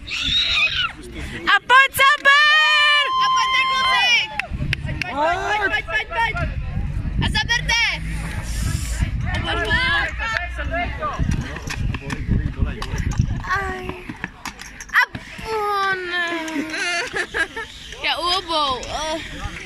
A pojď, Saber! A pojďte, kluci! Pojď! A zaberte! A on! Já u obou.